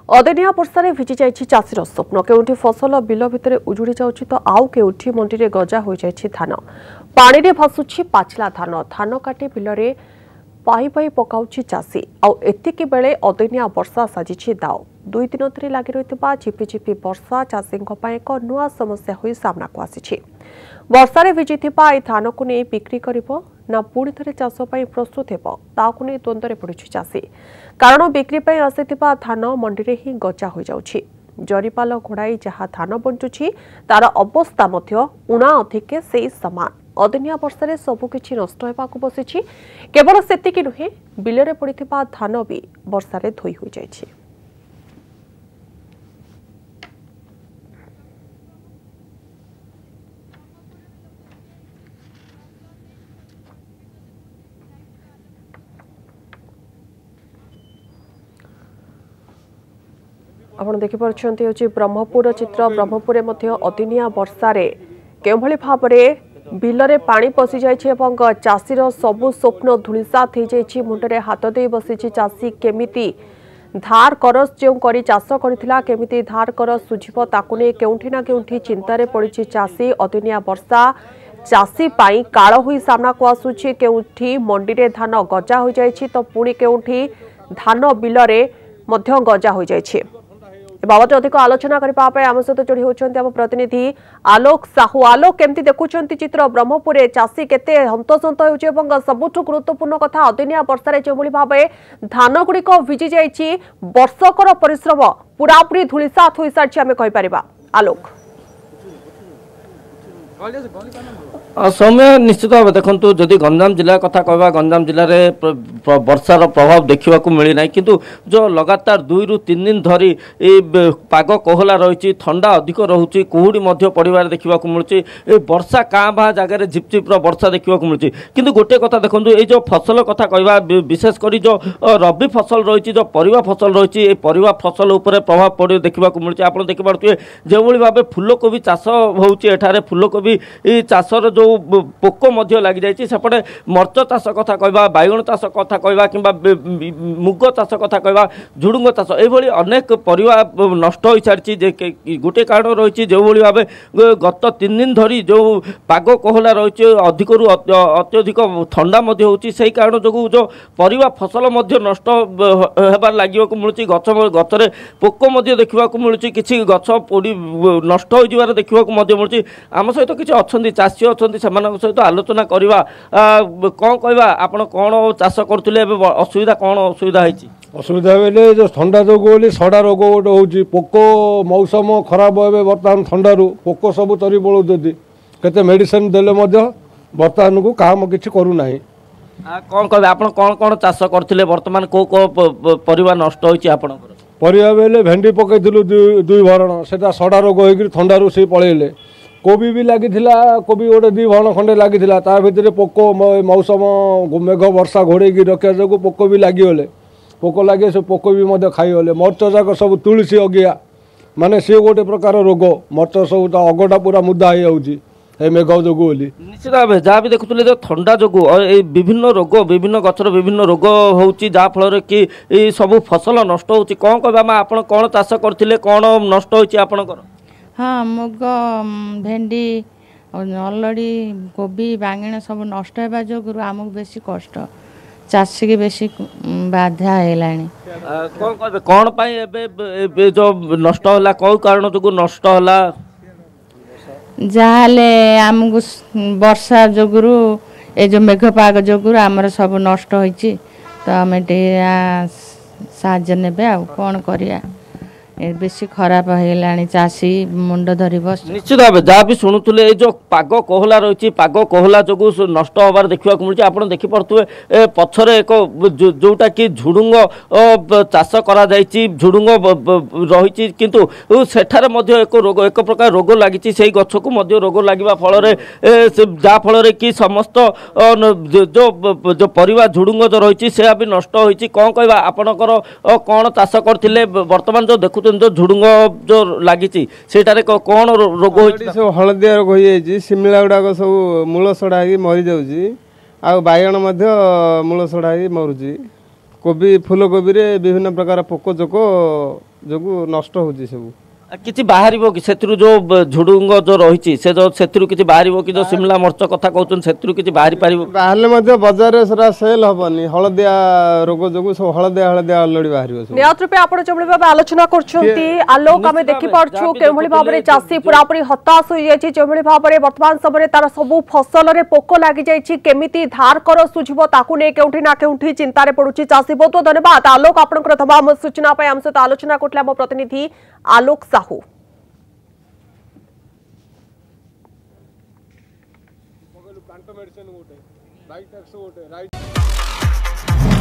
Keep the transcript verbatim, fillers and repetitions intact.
अदिनिया वर्षा भिजी जाइछि चाषीर स्वप्न केउठी फसल बिल भितर उजुड़ी जाउछि तो आउ केउठी मंडी रे गजा होई जाइछि धान पानी रे भासुछि पाचला धान धान काटी बिल रे पाई पाई पकाउछि चाषी आउ एतिकी बेले अदिनिया वर्षा साजिछि दाव दुई दिन धरि लागि रहितबा झिपिझिपि वर्षा चाषींक पय एक नुआ समस्या होई सामना को आसिछि वर्षा रे भिजिथिबा ए धान को नै बिक्री करिवो ना पुणी थे चाष प्रस्तुत हो ताकू नहीं द्वंद्व पड़ी चाषी कारण बिक्री आसीथिबा धान मंडी रे ही गजा हो जाउछि जरीपाल घोड़ाई जहाँ धान बंचुछि तार अवस्था मध्य उणा अधिके से समान अदिनिया वर्षा सबुकिछि नष्ट होबाकु बसिछि केवल सेतिकी नुहे बिलरे पड़िथिबा धान भी वर्षा रे धोई हो जाइछि। आपण देखि परछन्ते होछि ब्रह्मपुर चित्र ब्रह्मपुरे मध्य अदिनिया वर्षारे केभली भाबरे बिलरे पानी पसि जाइछि एवं चाषीर सबु स्वप्न धुलिसात हो जाइछि मुंडरे हाथ दे बसिछि चाषी केमिति धार करस जो करी चाष करथिला केमिति धार कर सुझिबो ताकु ने केउठी ना केउठी चिंतारे पड़िछि चाषी अदिनिया वर्षा चाषी पाई काळ होई सामना को आसुछि केउठी मंडी रे धान गजा हो जाइछि तो पुणी केउठी धान बिलरे मध्य गजा हो जाइछि बाबद अधिक आलोचना करने आम सहित जोड़ी होती आम प्रतिनिधि आलोक साहू आलोक केमती देखुं चित्र ब्रह्मपुर चाषी केते हंतसंत हो सबुठ गुरुत्वपूर्ण कथा अदिनिया वर्षा जो भाव धान गुड़िक भिजी जाइए वर्षकर परिश्रम पूरापूरी धूलिसात हो सारी आम कहीपर आलोक समय निश्चित भाव देखु जदि गंजाम जिला कथा कहवा गंजाम जिले में वर्षार प्रभाव देखा मिलना किंतु जो लगातार दुई रु तीन दिन धरी पाग कोहला रही ठंडा अधिक रोचे कुहुड़ी पड़वार देखा मिलूँ वर्षा काँ भा जगह झिपझिप्र वर्षा देखा मिलूँ किंतु गोटे कथा देखो ये जो फसल कथा कहवा विशेषकर जो रबी फसल रही जो परिवा फसल रही परिवा फसल उपर प्रभाव पड़ देखा मिलूँ आप देखिपे जो भाव फूलकोबी चाष होठार फूलकोबी चाषर जो पोक लग जाइए सेपटे मर्च चाष कथा कहवा बैगण चाष कथा कहवा कि मुग चाष कथा कहवा झुड़ुंग चाष ये अनेक परिवा नष्ट हो सारी गोटे कारण रही जो भाव गत तीन दिन धरी जो पाग कोहला रही अधिक अत्यधिक ठंडा से कारण जो जो परिवा फसल नष्ट होबार लगे मिलूँ गच गचरे पोक देखा मिलूँ किसी गच पोड़ी नष्ट हो देखा मिलूँ आम सहित किसी अच्छा चाषी अच्छा सहित आलोचना करवा कौन कहवा आप कौन चाष करुले असुविधा कौन असुविधा है असुविधा बेले जो ठंडा जो बोली सड़ा रोग गोटे हो पोक मौसम खराब हे बर्तमान ठंडारू पोक सब तरी पड़े केते मेडिसिन देले बर्तमान को काम किसी करूना कौन कह आप कौन कौन चाष करते बर्तमान कौ कौ परिवा नष्ट होती परिवा बेले भेंडी पकई दुई भरण से सड़ा रोग हो ठंडारू से पलैले कोबी भी लगी कोबी गोटे दी भण खंडे लगी भितर पोक मौसम मेघ वर्षा घोड़े रखा जो पोक भी लगिगले पोक लगे से पोक भी खाईगले मर्च जाक सब तुलसी अगिया माने सी गोटे प्रकार रोग मर्च सब अगटा पूरा मुदा हो मेघ जो बोली निश्चित भाव जहाँ भी देखुले जो ठंडा जो विभिन्न रोग विभिन्न गचर विभिन्न रोग हो जहाँफल कि सब फसल नष्ट हो कौन कहवा आप कौन चाष करते कौन नष्ट होकर हाँ मुग भेंडी अलड़ी कोबी बांगण सब नष्ट होगा जो आमको बेसी कष्ट चाषी की बेसी बाधा है कौन कह कौन पाई जो नष्ट होला कौ कारण जो नष्ट होला जहाँले आमको वर्षा जोगुरु ए जो मेघपाग जोगुरु आमर सब नष्ट होइछि तो आम साहाय्य नेबे आ कौन करिया बेसी खराब है चाषी मुंड धर बस निश्चित भाव जहाँ भी शुणुले जो पाग कोहला रही पाग कोहला जो नष्ट हबार देखा मिलूँ आप देखिपे पछरे एक जोटा कि झुड़ुंग चाष करा झुड़ुंग रही किंतु सेठारे एक रोग एक प्रकार रोग लगी से गछ को रोग लगे फल जहाँफल कि समस्त जो जो परिवा झुड़ुंग जो रही से भी नष्ट होती कौन कहवा आपणकर कौन चाष करते बर्तमान जो देखु जो झुड़ुंग जो लगी कौन रोग सब हलदिया रोग हो शिमला गुड़ाक सब मूल सड़ा मरी जाऊँ बैगण मूल सड़ा मरुची कोबी फूलकोबी रे विभिन्न प्रकार पोक जोक ଯୋଗୁଁ ନଷ୍ଟ ହେଉଛି ସବୁ। କିଛି ବାହାରିବ କି ସେଥିରୁ ଯୋଉ ଝୁଡୁଙ୍ଗ ଯୋଉ ରହିଛି ସେ ଯୋଉ ସେଥିରୁ କିଛି ବାହାରିବ କି ଯୋଉ ସିମଲା ମର୍ଚ କଥା କହୁଛନ୍ତି ସେଥିରୁ କିଛି ବାହାରି ପାରିବ? ବାହାରିଲେ ମଧ୍ୟ ବଜାରରେ ସେଟା ସେଲ୍ ହବନି, ହଳଦିଆ ରୋଗ ଯୋଗୁଁ ସବୁ ହଳଦିଆ ହଳଦିଆ ଅଲରେଡି ବାହାରିବ ସବୁ। ନିହାତି ରୂପେ ଆପଣ ଯେଭଳି ଭାବେ ଆଲୋଚନା କରୁଛନ୍ତି ଆଲୋକ ଆମେ ଦେଖିପାରୁଛୁ କେଉଁଭଳି ଭାବରେ ଚାଷୀ ପୁରାପୁରି ହତାଶ ହୋଇଯାଇଛି, ଯେଭଳି ଭାବରେ ବର୍ତ୍ତମାନ ସମୟରେ ତାର ସବୁ ଫସଲରେ ପୋକ ଲାଗିଯାଇଛି, କେମିତି ଧାର କର ସୁଝିବ ତାକୁ ନେଇ କେଉଁଠି ନା କେଉଁଠି ଚିନ୍ତାରେ ପଡୁଛି ଚାଷୀ। ବହୁତ ବହୁତ ଧନ୍ୟବାଦ ଆଲୋକ ଆପଣଙ୍କର ତମାମ ସୂଚନା ପାଇଁ। ଆମ ସହିତ ଆଲୋଚନା କରୁଥିଲେ ଆମ ପ୍ରତିନିଧି ଆଲୋକ ସାହୁ। ମେଡିସିନ ଗୋଟେ ରାଇଟ୍ ଗୋଟେ ରାଇଟ୍